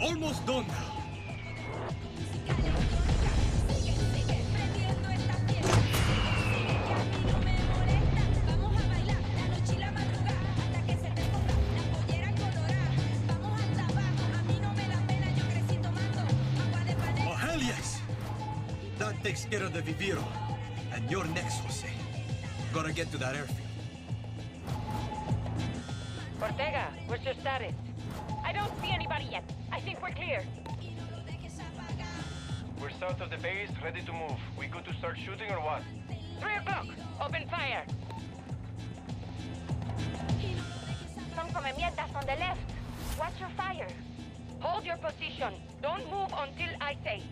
Almost done now. Oh, hell yes! That takes care of the Viviro. And you're next, Jose. Gotta get to that airfield. Ortega, where's your status? I don't see anybody yet. I think we're clear. We're south of the base, ready to move. We good to start shooting or what? 3 o'clock! Open fire! Some comemierdas on the left. Watch your fire. Hold your position. Don't move until I say.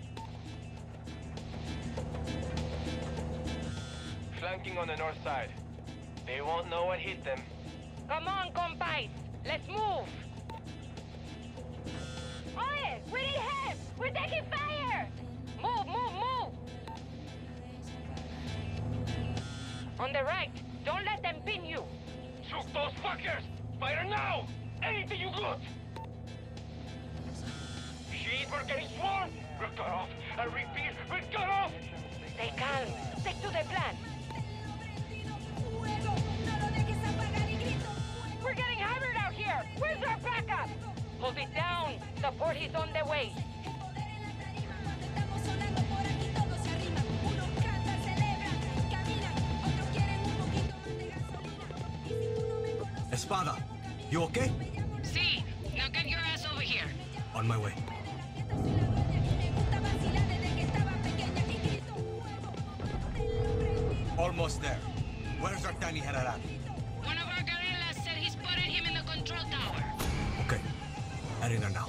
Flanking on the north side. They won't know what hit them. Come on, compais! Let's move! Oye, we need help! We're taking fire! Move, move, move! On the right. Don't let them pin you. Shoot those fuckers! Fire now! Anything you got! Shit, we're getting swarmed! We're cut off! I repeat, we're cut off! Stay calm. Stick to the plan. We're getting hammered out here! Where's our backup? Hold it down. Support is on the way. Espada, you okay? See, now get your ass over here. On my way. Almost there. Where's our tiny Hararaki? One of our guerrillas said he spotted him in the control tower. Okay. Heading there now.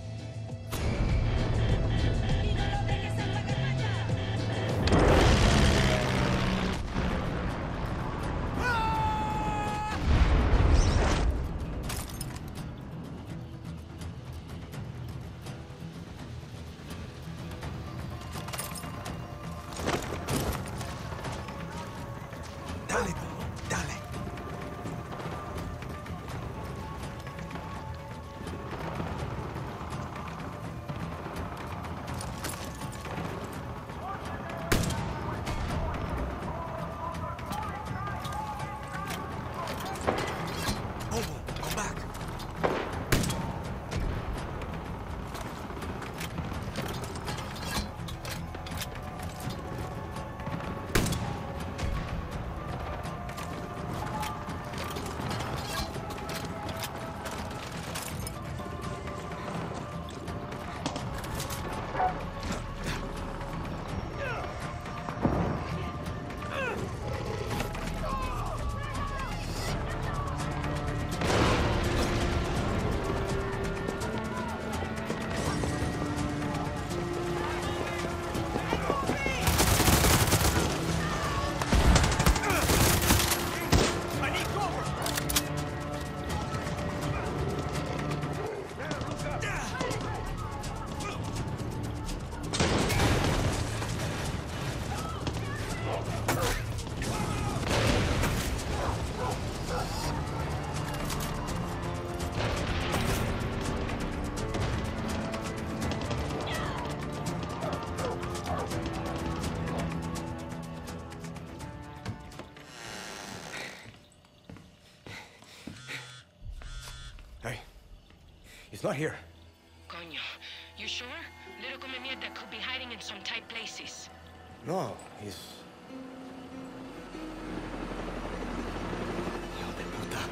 Dale, dale. Bobo, come back. Hey, he's not here. Coño, you sure? Little comemierda could be hiding in some tight places. No, he's... Hijo de puta.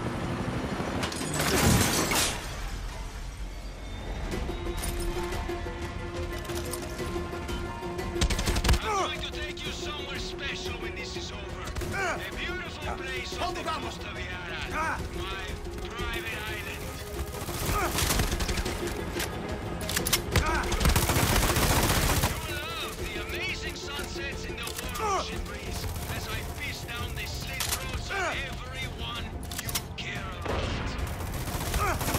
I'm going to take you somewhere special when this is over. A beautiful place on the coast of Yara. My private island. You will love the amazing sunsets in the warm ocean breeze as I fish down the slit throats of everyone you care about.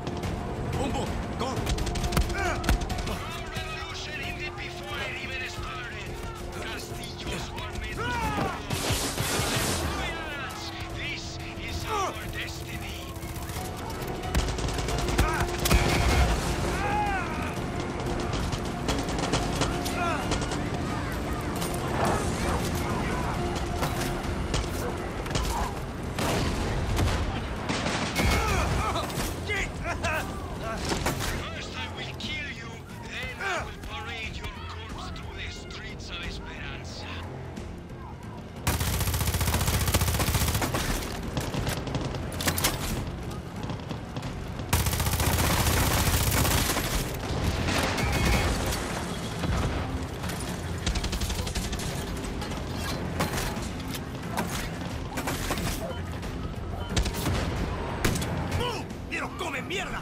Boom, boom, go! Our revolution ended before it even started. mierda!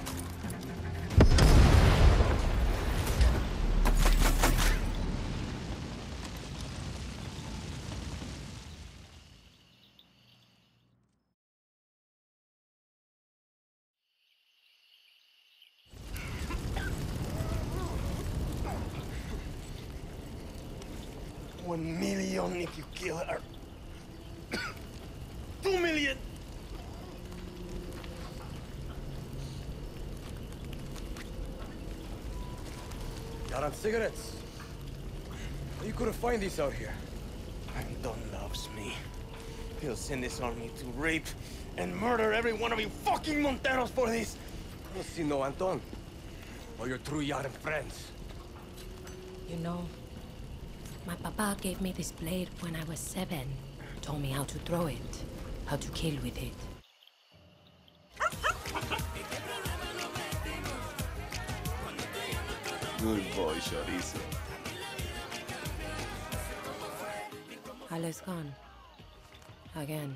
$1 million if you kill her. 2 million! Yaran cigarettes. You couldn't find these out here. Anton loves me. He'll send his army to rape and murder every one of you fucking Monteros for this. I don't see no Anton. Or your true Yaran friends. You know, my papa gave me this blade when I was 7. Told me how to throw it, how to kill with it. Good boy, Chorizo. Ale's gone. Again.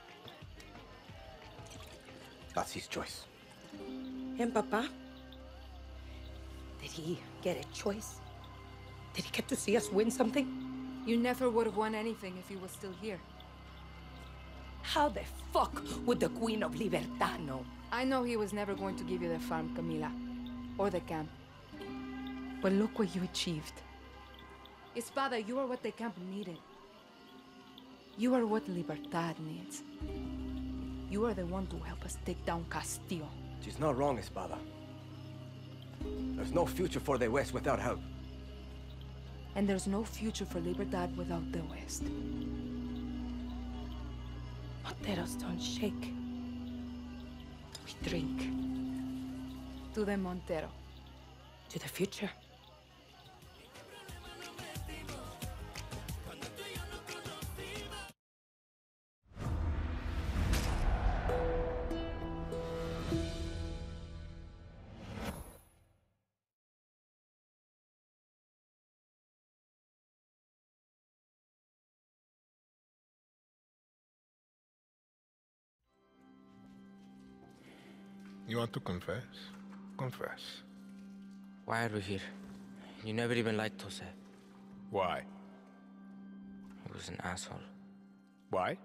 That's his choice. And Papa? Did he get a choice? Did he get to see us win something? You never would have won anything if he was still here. How the fuck would the Queen of Libertad know? I know he was never going to give you the farm, Camila. Or the camp. But look what you achieved. Espada, you are what the camp needed. You are what Libertad needs. You are the one to help us take down Castillo. She's not wrong, Espada. There's no future for the West without help. And there's no future for Libertad without the West. Monteros don't shake. We drink. To the Montero. To the future. You want to confess? Confess. Why are we here? You never even liked Jose. Why? He was an asshole. Why?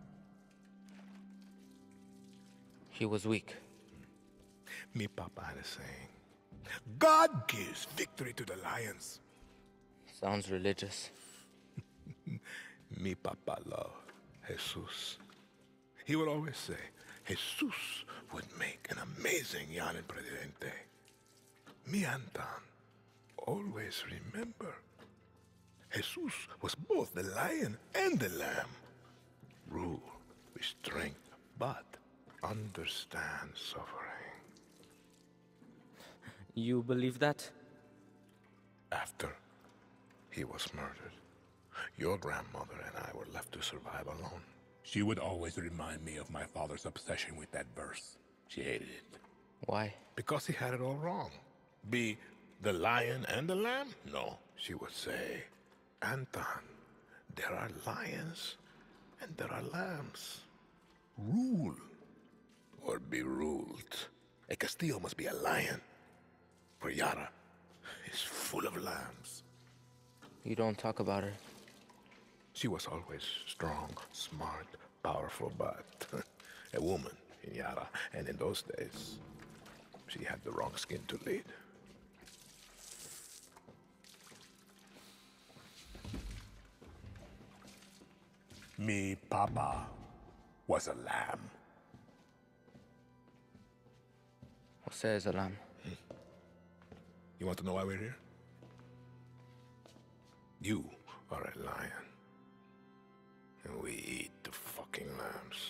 He was weak. Me papa had a saying. God gives victory to the lions. Sounds religious. Me papa loved Jesus. He would always say, Jesus would make an amazing Yaran Presidente. Me Anton always remember, Jesus was both the lion and the lamb. Rule with strength, but understand suffering. You believe that? After he was murdered, your grandmother and I were left to survive alone. She would always remind me of my father's obsession with that verse. She hated it. Why? Because he had it all wrong. Be the lion and the lamb? No. She would say, Anton, there are lions and there are lambs. Rule or be ruled. A Castillo must be a lion, for Yara is full of lambs. You don't talk about her. She was always strong, smart, powerful, but a woman in Yara. And in those days, she had the wrong skin to lead. Me papa was a lamb. Jose is a lamb. You want to know why we're here? You are a lion. And we eat the fucking lambs.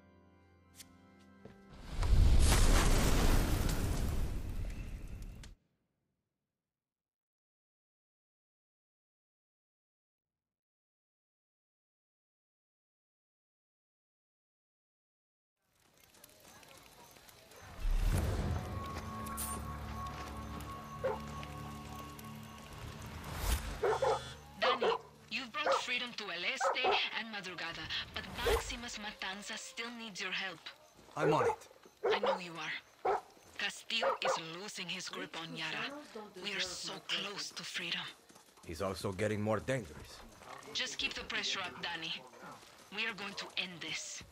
Danny, you've brought freedom to El Este and Madrugada, but Maximus Matanza still needs your help. I'm on it. I know you are. Castillo is losing his grip on Yara. We are so close to freedom. He's also getting more dangerous. Just keep the pressure up, Danny. We are going to end this.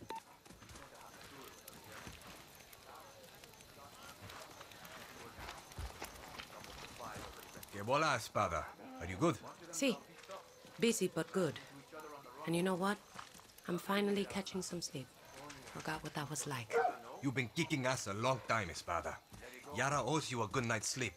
Que bola, Espada? Are you good? See, busy but good. And you know what? I'm finally catching some sleep. Forgot what that was like. You've been kicking ass a long time, Espada. Yara owes you a good night's sleep.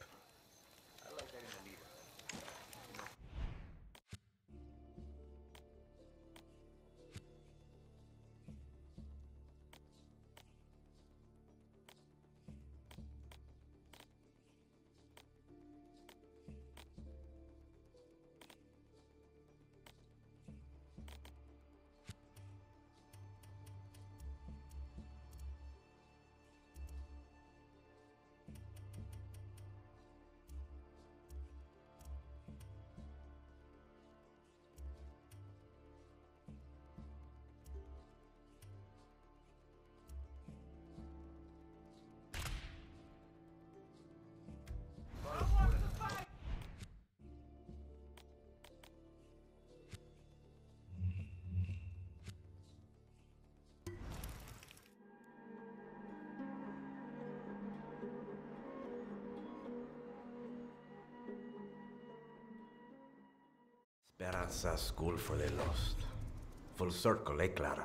Esperanza School for the Lost. Full circle, eh, Clara?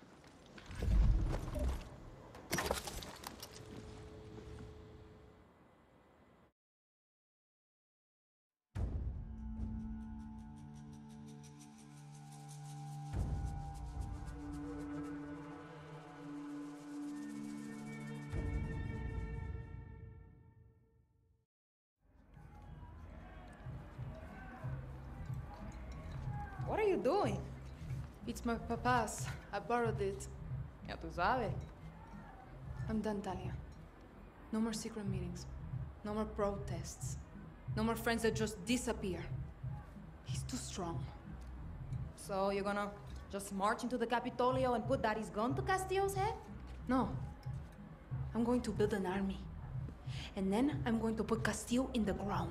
What are you doing? It's my papa's. I borrowed it. Ya tú sabes. I'm done, Talia. No more secret meetings. No more protests. No more friends that just disappear. He's too strong. So you're gonna just march into the Capitolio and put Daddy's gun to Castillo's head? No. I'm going to build an army. And then I'm going to put Castillo in the ground.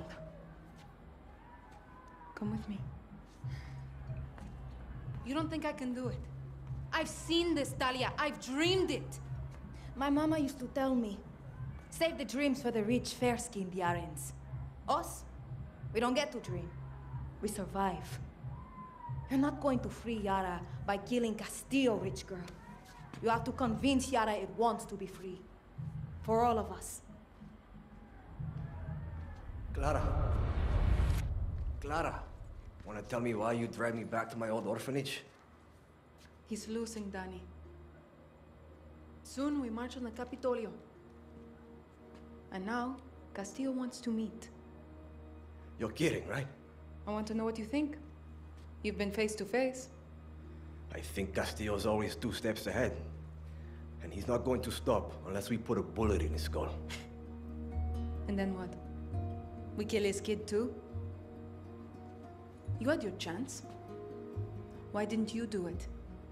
Come with me. You don't think I can do it? I've seen this, Talia. I've dreamed it. My mama used to tell me, save the dreams for the rich, fair-skinned Yarans. Us, we don't get to dream. We survive. You're not going to free Yara by killing Castillo, rich girl. You have to convince Yara it wants to be free. For all of us. Clara. Clara. Wanna tell me why you dragged me back to my old orphanage? He's losing, Danny. Soon we march on the Capitolio. And now, Castillo wants to meet. You're kidding, right? I want to know what you think. You've been face to face. I think Castillo's always 2 steps ahead. And he's not going to stop unless we put a bullet in his skull. And then what? We kill his kid too? You had your chance. Why didn't you do it?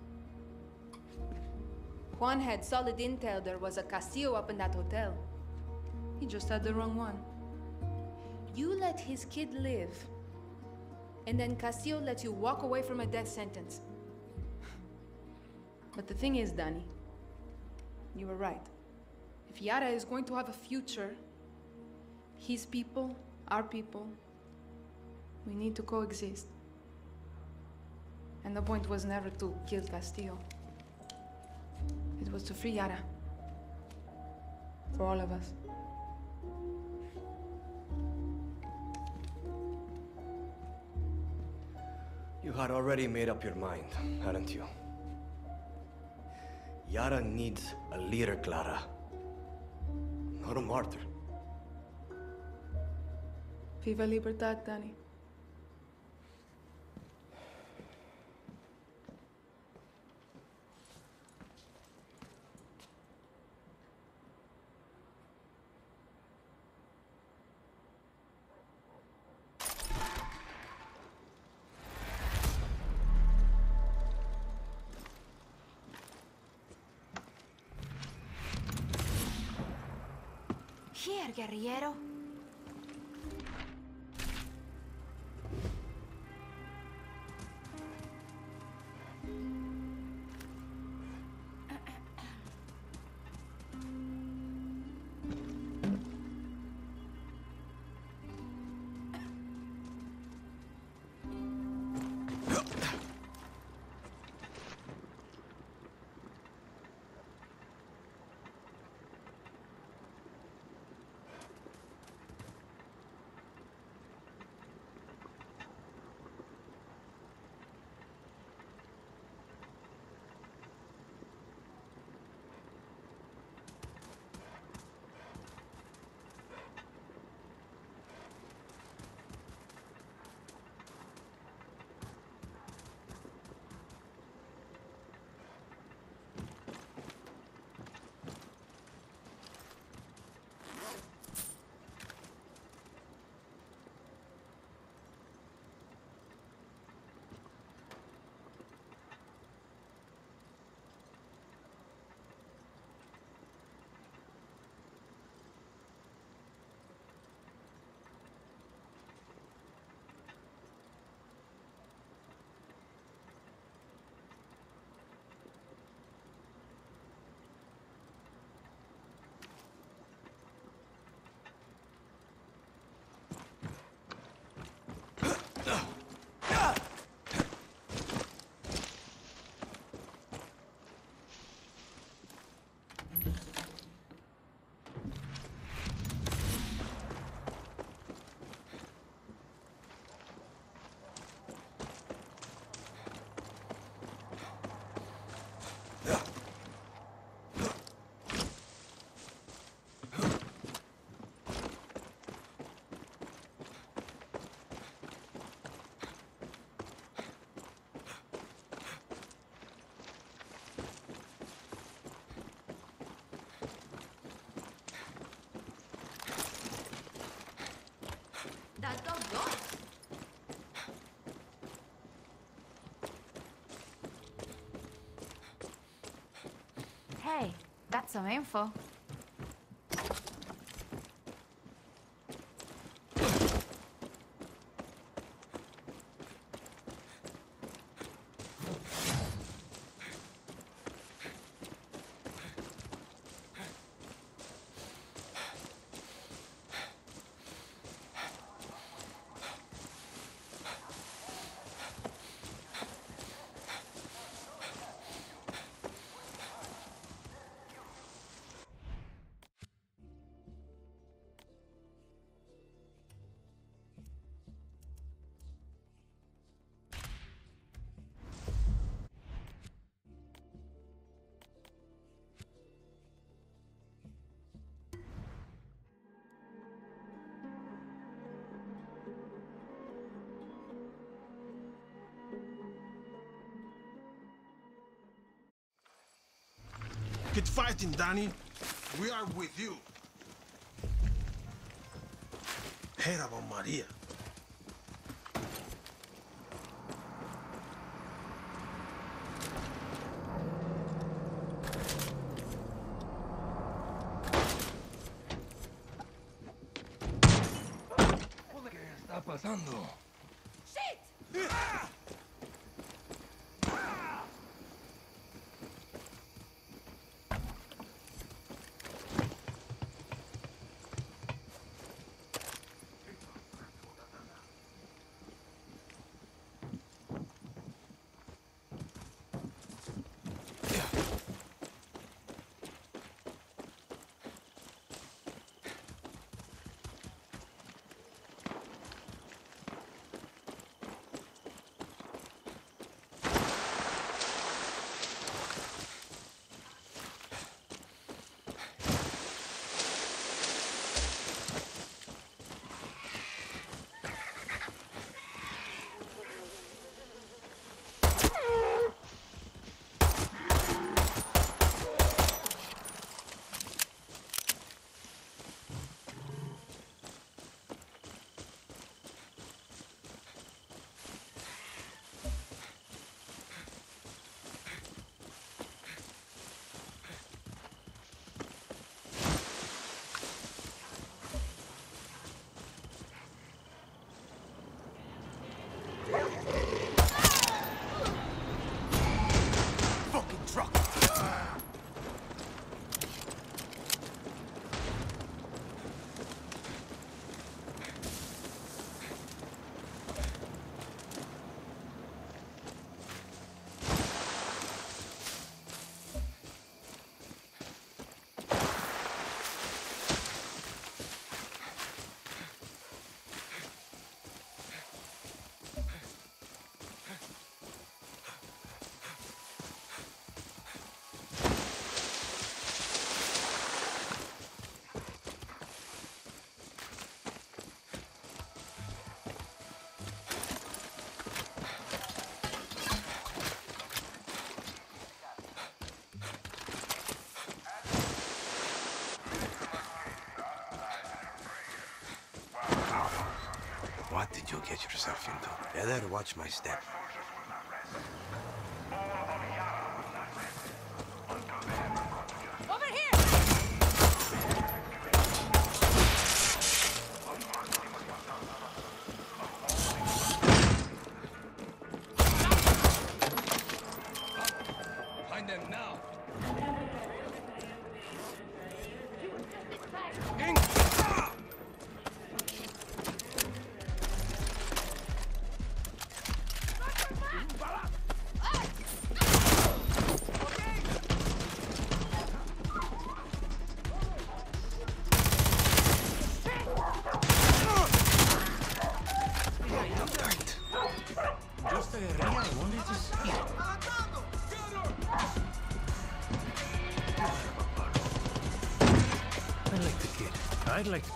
Juan had solid intel there was a Castillo up in that hotel. He just had the wrong one. You let his kid live, and then Castillo lets you walk away from a death sentence. But the thing is, Danny, you were right. If Yara is going to have a future, his people, our people, we need to coexist. And the point was never to kill Castillo. It was to free Yara. For all of us. You had already made up your mind, hadn't you? Yara needs a leader, Clara. Not a martyr. Viva Libertad, Danny. Here, guerrillero. That dog go? Hey, got some info. Keep fighting, Danny. We are with you. Heard about Maria. ¿Qué está pasando? Shit! Sargento. Better watch my step. Over here! Find them now. I'd like to...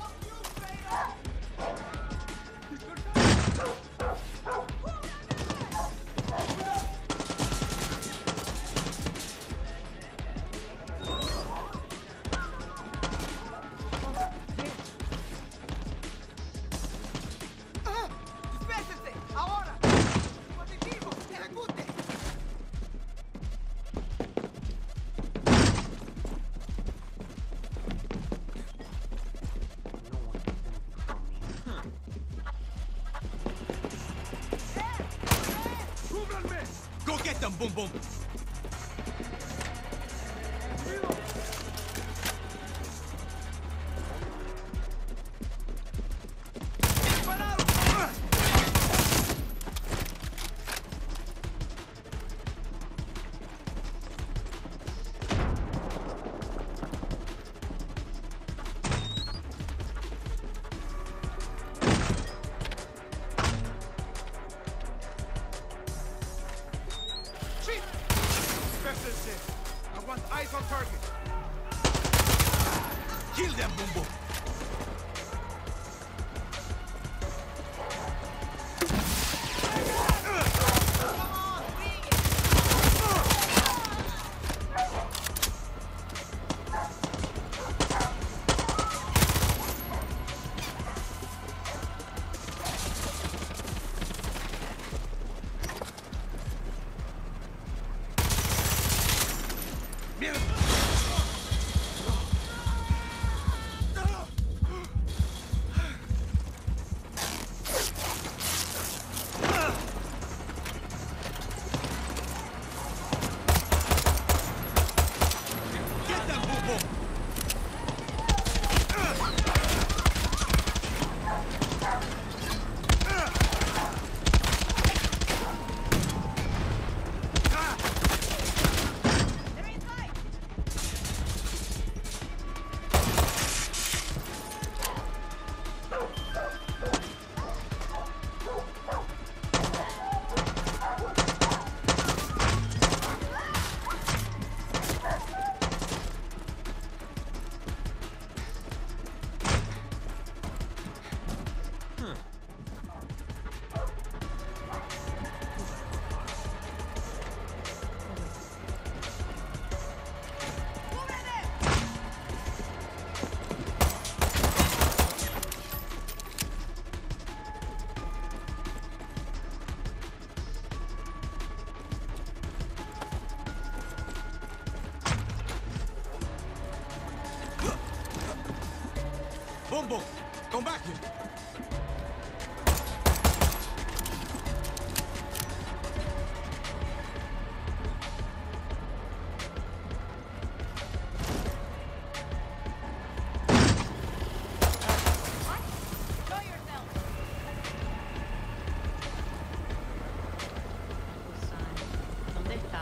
Go get them, Boom Boom! I want eyes on target. Kill them, Boom Boom! Boom Boom! Come back here! ¿Dónde estás?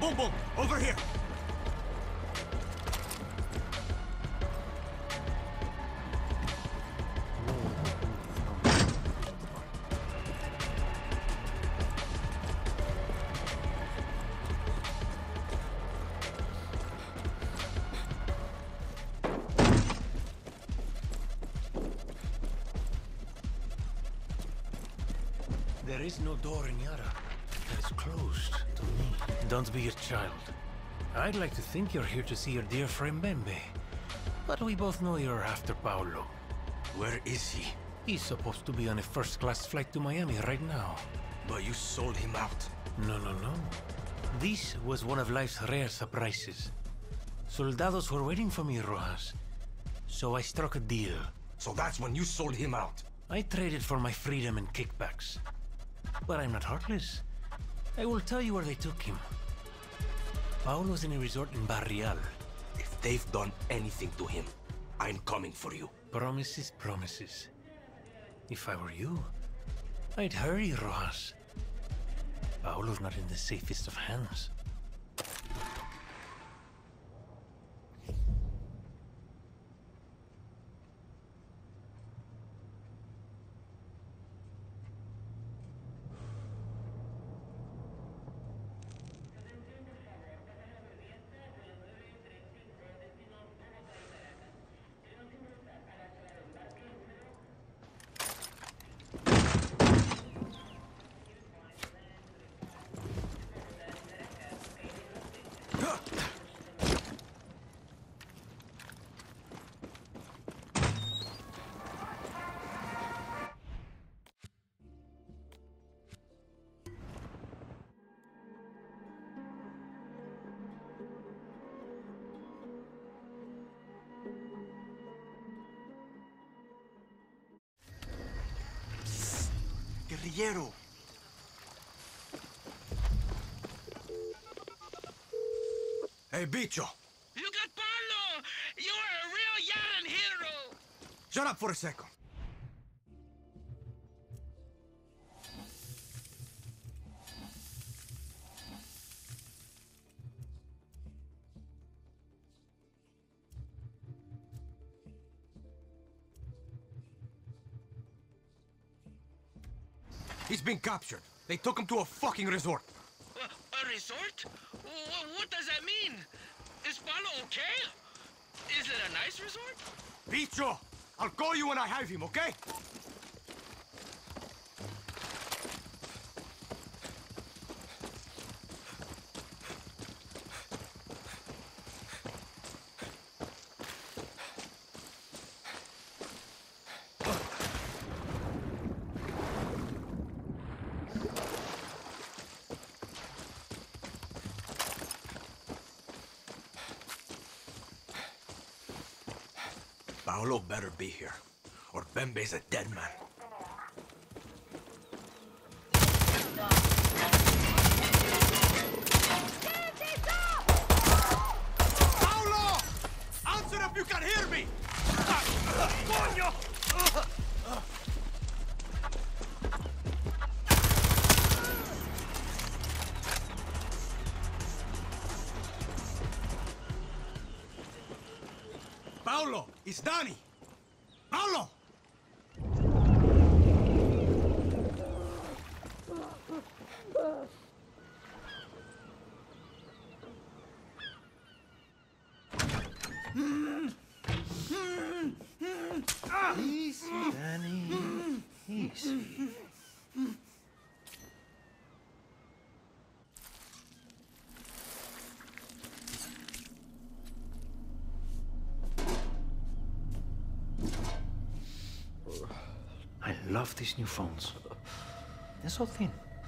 Boom, boom! Over here! There is no door in Yara. That is closed to me. Don't be a child. I'd like to think you're here to see your dear friend Bembe. But we both know you're after Paolo. Where is he? He's supposed to be on a first-class flight to Miami right now. But you sold him out. No. This was one of life's rare surprises. Soldados were waiting for me, Rojas. So I struck a deal. So that's when you sold him out? I traded for my freedom and kickbacks. But I'm not heartless. I will tell you where they took him. Paolo's in a resort in Barrial. If they've done anything to him, I'm coming for you. Promises, promises. If I were you, I'd hurry, Rojas. Paolo's not in the safest of hands. Guerrillero! Hey, Bicho! You got Paolo! You are a real Yaran hero! Shut up for a second. He's been captured. They took him to a fucking resort. A resort? What does that mean? Is Paolo okay? Is it a nice resort? Bicho! I'll call you when I have him, okay? Paolo better be here, or Bembe's a dead man. Paolo! Answer if you can hear me! Coño! Paolo, it's Danny. Paolo! Easy, Danny. Easy. I love these new phones. They're so thin.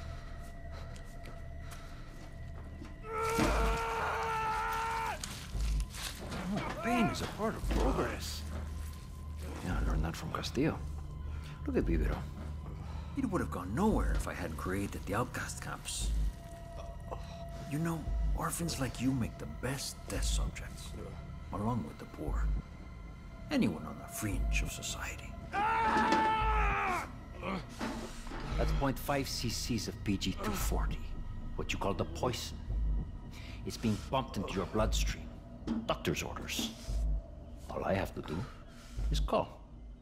Oh, pain is a part of progress. Yeah, I learned that from Castillo. Look at Vivero. It would have gone nowhere if I hadn't created the outcast camps. You know, orphans like you make the best test subjects, along with the poor. Anyone on the fringe of society. That's 0.5 cc's of PG-240, what you call the poison. It's being pumped into your bloodstream. Doctor's orders. All I have to do is call.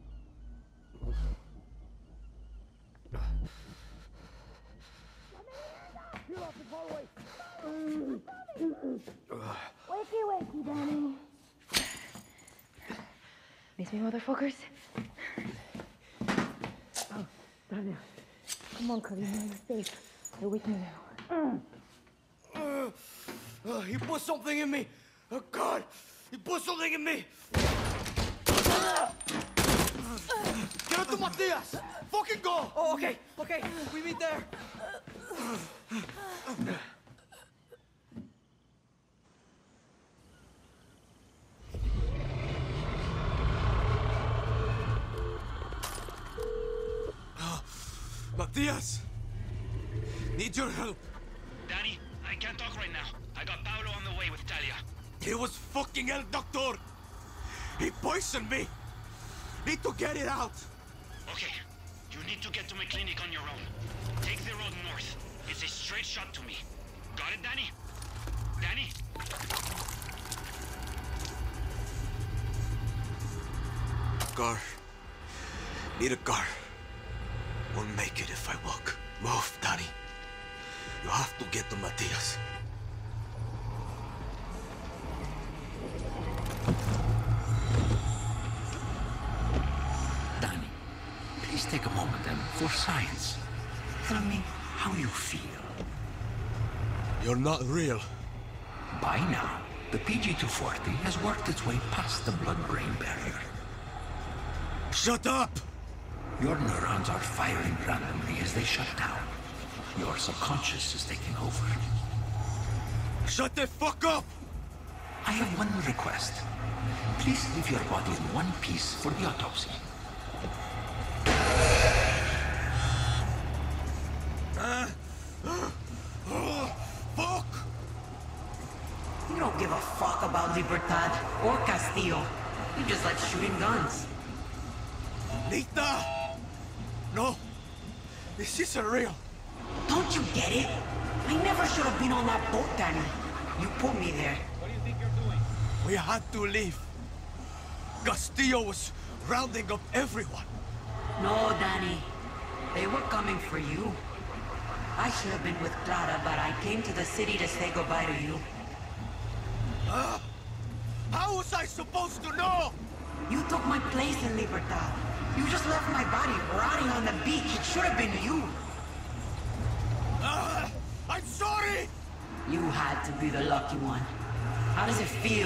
Wakey, wakey, Danny. Miss me, motherfuckers? Oh, Daniel. Come on, Karina, you're safe. You're with me now. He put something in me! Oh, God! He put something in me! Get up to Matias! Fucking go! Oh, okay, okay. We meet there. Matias! Need your help. Danny, I can't talk right now. I got Paolo on the way with Talia. He was fucking El Doctor! He poisoned me! Need to get it out! Okay, you need to get to my clinic on your own. Take the road north. It's a straight shot to me. Got it, Danny? Danny? Car. Need a car. Won't make it if I walk. Move, Danny. You have to get to Matias. Danny, please take a moment and, for science, tell me how you feel. You're not real. By now, the PG-240 has worked its way past the blood-brain barrier. Shut up! Your neurons are firing randomly as they shut down. Your subconscious is taking over. Shut the fuck up! I have one request. Please leave your body in one piece for the autopsy. Fuck! You don't give a fuck about Libertad or Castillo. You just like shooting guns. Nita! No! This isn't real! Don't you get it? I never should have been on that boat, Danny. You put me there. What do you think you're doing? We had to leave. Castillo was rounding up everyone. No, Danny. They were coming for you. I should have been with Clara, but I came to the city to say goodbye to you. How was I supposed to know? You took my place in Libertad. You just left my body rotting on the beach. It should have been you. I'm sorry! You had to be the lucky one. How does it feel?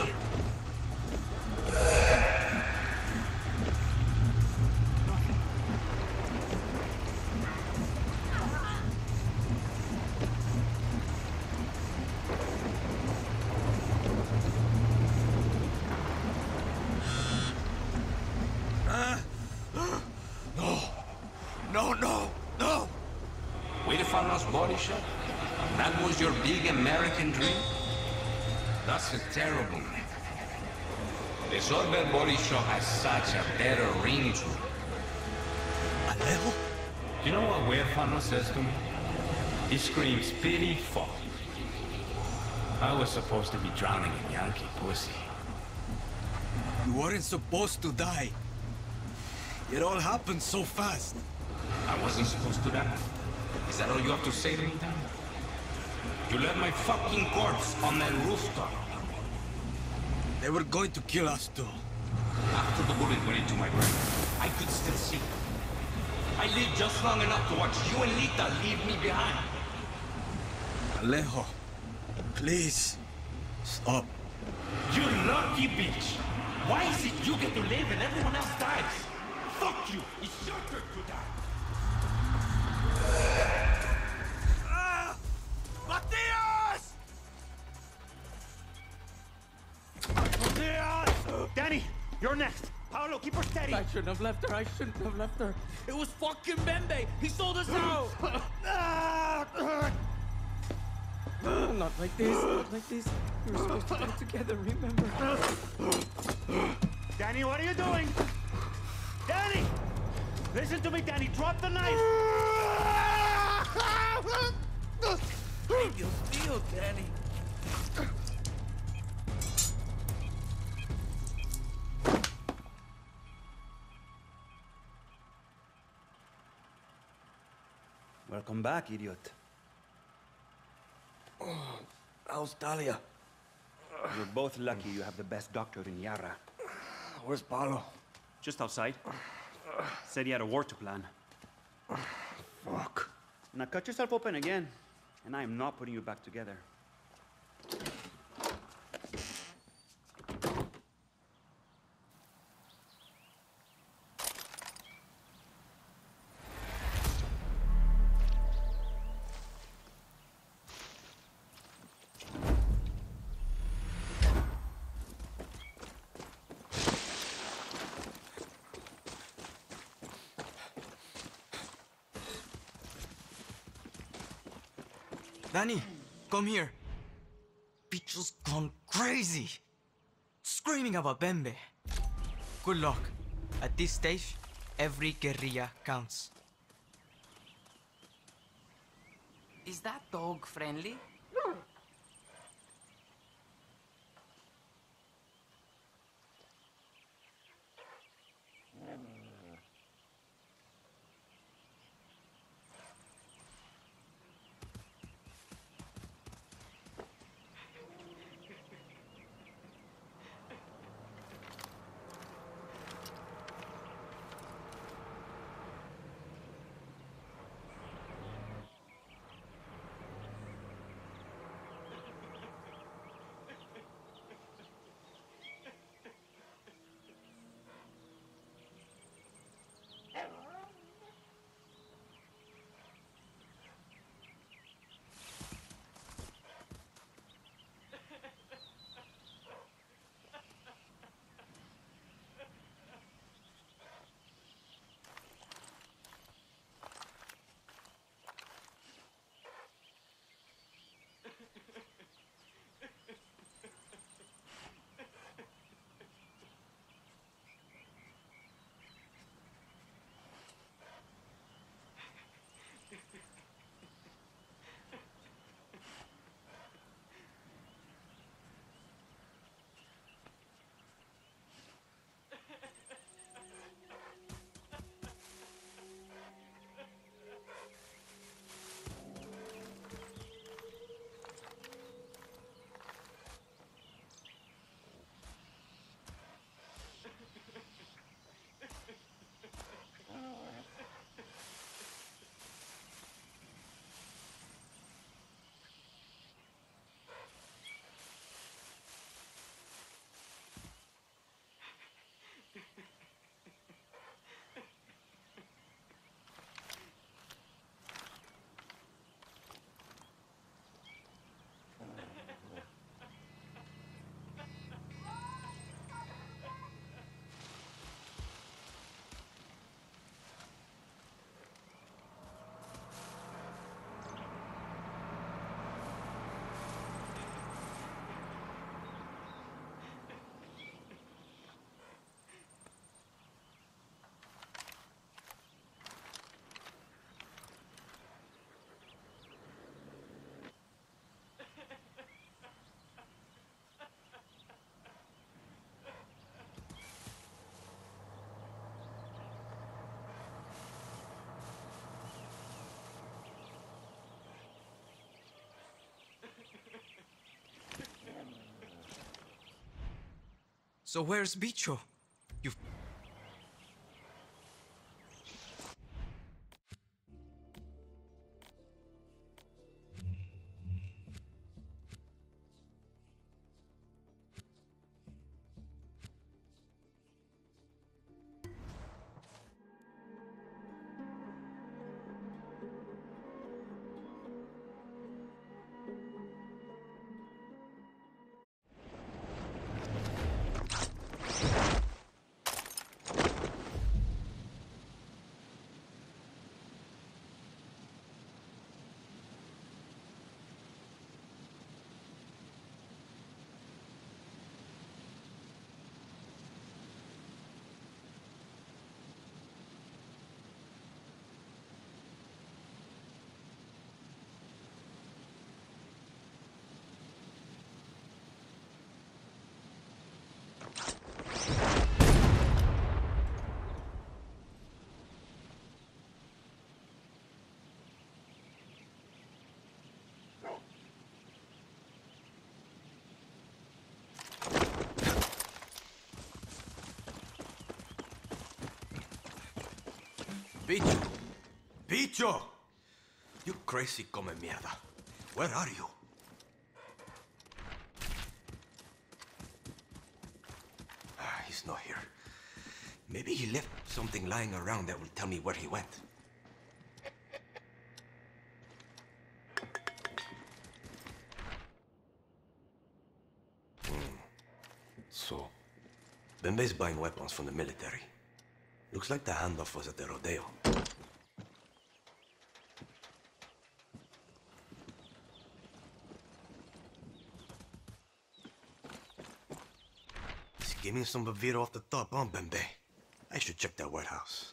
No! Wait for us body shop? That was your big American dream? That's a terrible name. The Sorber Body Shop has such a better ring to it. Alejo? You know what Huérfano says to me? He screams pity fuck. I was supposed to be drowning in Yankee pussy. You weren't supposed to die. It all happened so fast. I wasn't supposed to die. Is that all you have to say to me, Dan? You left my fucking corpse on that rooftop. They were going to kill us too. After the bullet went into my brain, I could still see. I lived just long enough to watch you and Lita leave me behind. Alejo, please, stop. You lucky bitch! Why is it you get to live and everyone else dies? Fuck you! It's your turn to die! Matias! Matias! Danny, you're next. Paolo, keep her steady. I shouldn't have left her. I shouldn't have left her. It was fucking Bembe. He sold us out. Not like this. Not like this. We were supposed to go together, remember? Danny, what are you doing? Danny! Listen to me, Danny. Drop the knife. How do you feel, Danny? Welcome back, idiot. Oh, how's Talia? You're both lucky you have the best doctor in Yara. Where's Paulo? Just outside. Said he had a war to plan. Fuck. Now cut yourself open again, and I am not putting you back together. Danny, come here. Bicho's gone crazy. Screaming about Bembe. Good luck. At this stage, every guerrilla counts. Is that dog friendly? So where's Bicho? You... Bicho! Bicho! You crazy come mierda. Where are you? He's not here. Maybe he left something lying around that will tell me where he went. So, Bembe's buying weapons from the military. Looks like the handoff was at the rodeo. Skimming some Baviro off the top, huh, Bembe? I should check that warehouse.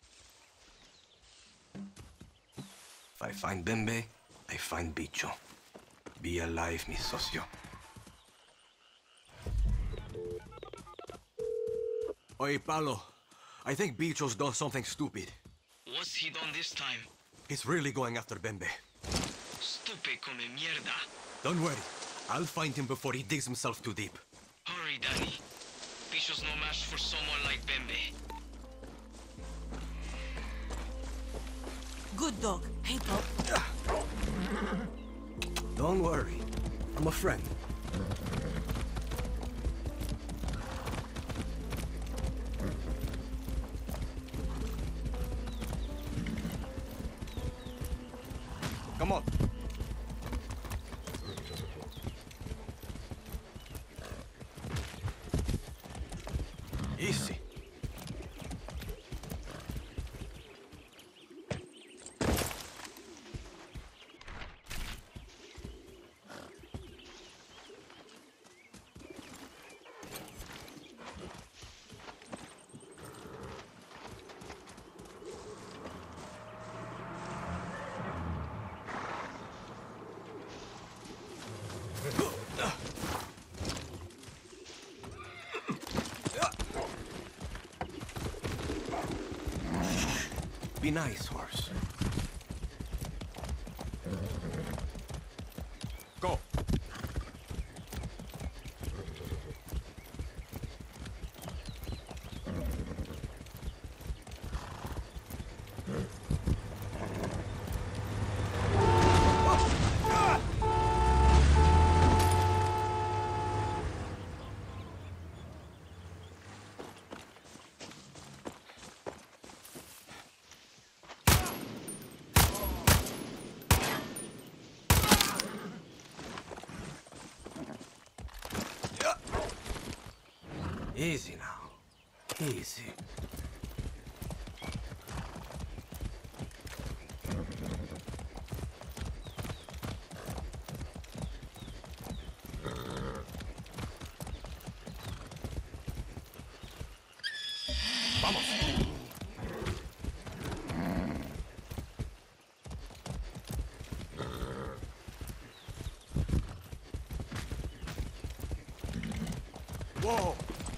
If I find Bembe, I find Bicho. Be alive, mi socio. Oye, Paolo. I think Bicho's done something stupid. What's he done this time? He's really going after Bembe. Stupid come mierda. Don't worry. I'll find him before he digs himself too deep. Hurry, Danny. Bicho's no match for someone like Bembe. Good dog. Hey, dog. Don't worry. I'm a friend. Come on. Easy. Be nice, horse. Go. Easy now. Easy. Vamos. Whoa.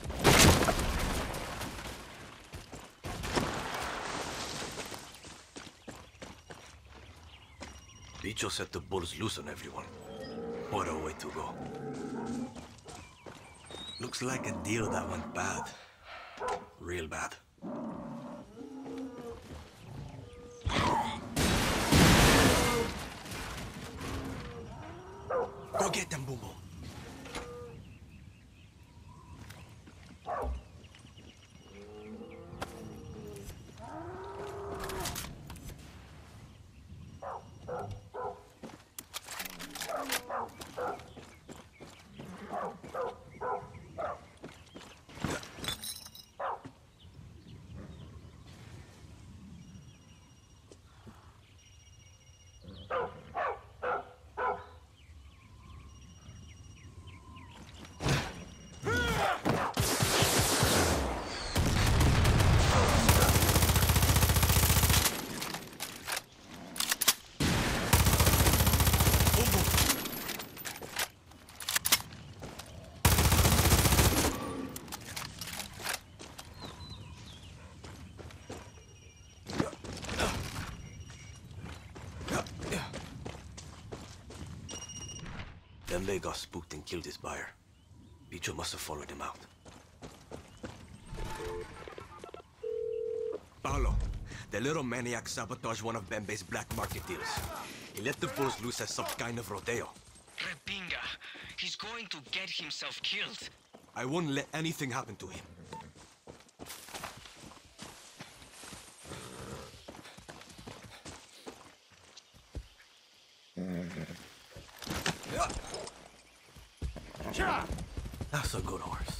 Bicho set the bulls loose on everyone. What a way to go. Looks like a deal that went bad. Real bad. Go get them, Boom Boom. Bembe got spooked and killed his buyer. Bicho must have followed him out. Paolo, The little maniac sabotaged one of Bembe's black market deals. He let the bulls loose as some kind of rodeo. Repinga, he's going to get himself killed. I won't let anything happen to him. That's a good horse.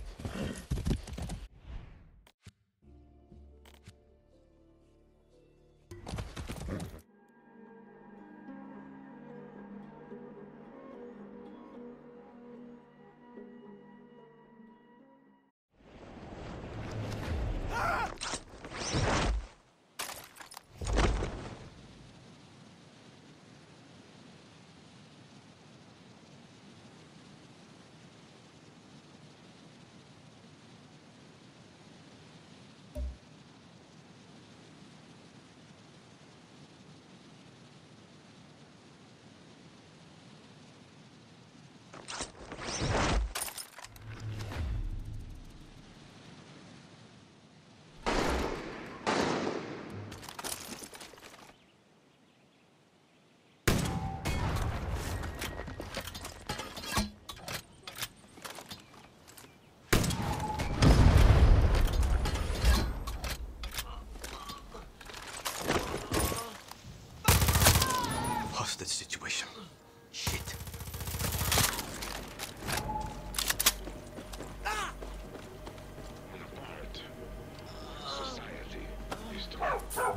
Hostage situation. Shit. Society is torn.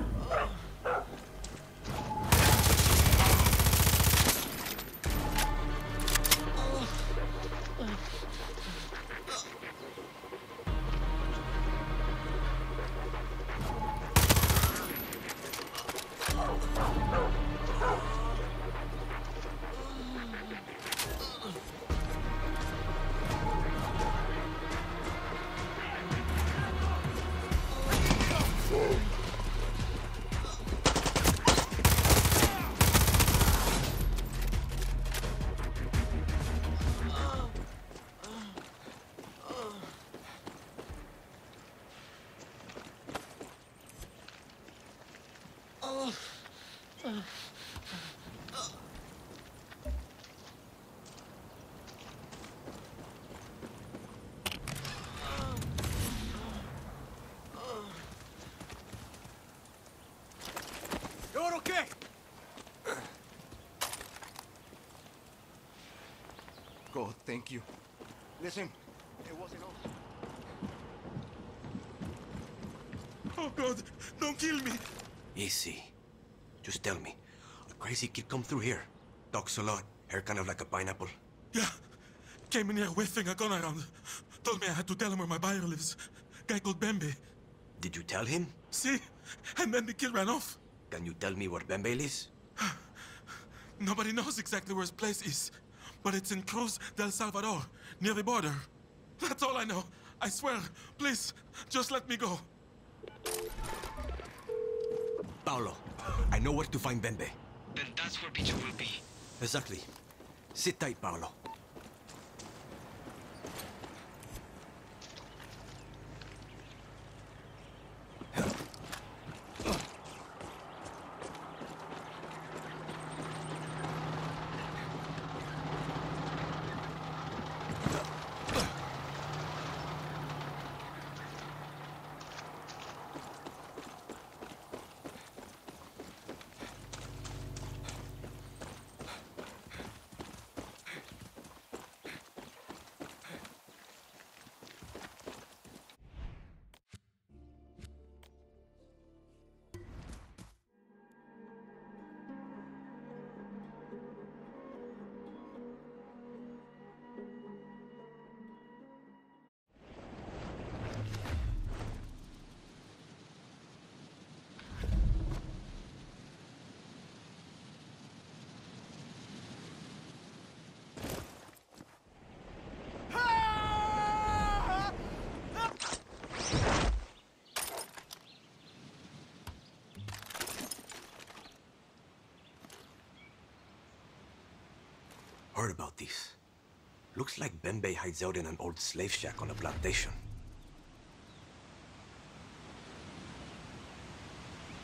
You're okay! God, thank you. Listen, it wasn't us. Oh God, don't kill me! Easy. Just tell me, a crazy kid come through here. Talks a lot, hair kind of like a pineapple. Yeah, came in here waving a gun around. Told me I had to tell him where my buyer lives. Guy called Bembe. Did you tell him? See? And then the kid ran off. Can you tell me where Bembe lives? Nobody knows exactly where his place is. But it's in Cruz del Salvador, near the border. That's all I know. I swear. Please, just let me go. Paolo, I know where to find Bembe. Then that's where Bicho will be. Exactly. Sit tight, Paolo. Heard about this. Looks like Bembe hides out in an old slave shack on a plantation.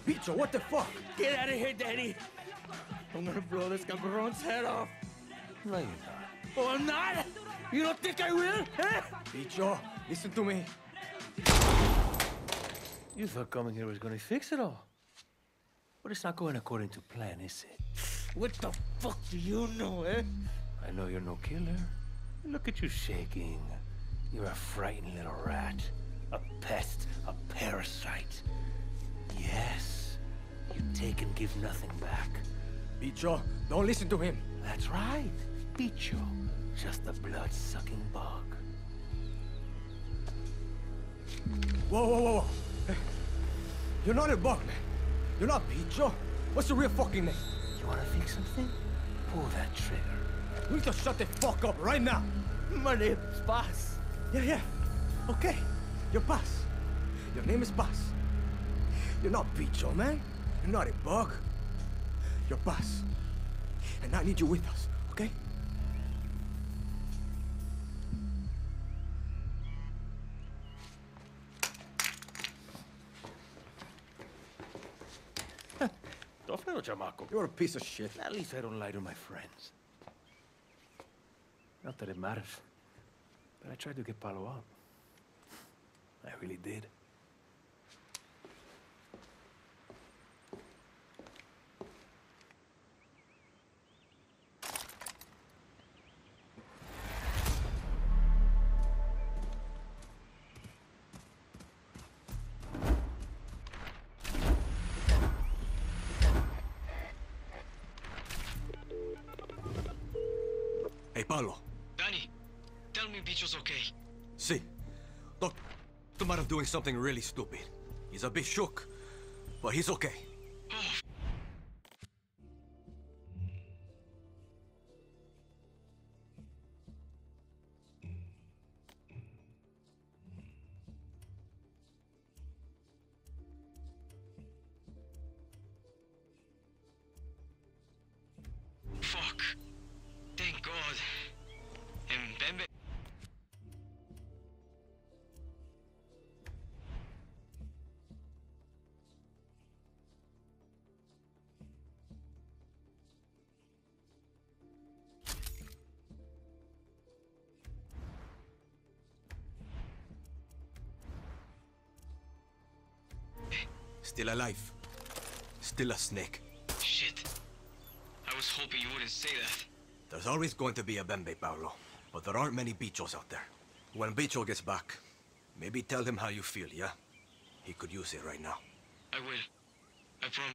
Bicho, what the fuck? Get out of here, Danny. I'm gonna blow this cabron's head off. No, you're not. Oh, I'm not? You don't think I will? Eh? Bicho, listen to me. You thought coming here was gonna fix it all. But it's not going according to plan, is it? What the fuck do you know, eh? I know you're no killer. Look at you shaking. You're a frightened little rat. A pest, a parasite. Yes, you take and give nothing back. Bicho, don't listen to him. That's right, Bicho. Just a blood-sucking bug. Whoa, whoa, whoa, whoa. Hey, you're not a bug, man. You're not Bicho. What's your real fucking name? You wanna fix something? Pull that trigger. You need to shut the fuck up right now. My name's Paz. Yeah. Okay. You're Paz. Your name is Paz. You're not Bicho, man. You're not a bug. You're Paz. And I need you with us, okay? Tofero, chamaco. You're a piece of shit. At least I don't lie to my friends. Not that it matters. But I tried to get Paulo out. I really did. Hey, Paulo. Danny, tell me Bicho's okay. See, Doc might have doing something really stupid. He's a bit shook, but he's okay. Fuck. Thank God. Mbembe. Still alive. Still a snake. Shit. I was hoping you wouldn't say that. There's always going to be a Bembe, Paulo. But there aren't many Bichos out there. When Bicho gets back, maybe tell him how you feel, yeah? He could use it right now. I will. I promise.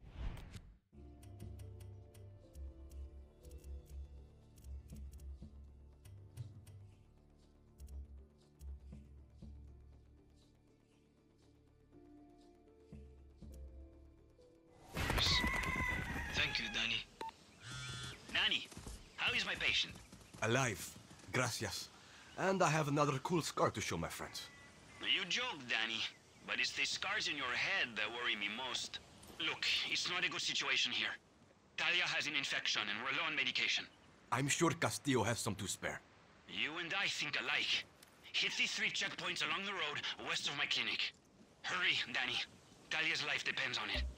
Thank you, Danny. Nani, how is my patient? Alive. Gracias. And I have another cool scar to show my friends. You joke, Danny, but it's the scars in your head that worry me most. Look, it's not a good situation here. Talia has an infection and we're low on medication. I'm sure Castillo has some to spare. You and I think alike. Hit the 3 checkpoints along the road west of my clinic. Hurry, Danny. Talia's life depends on it.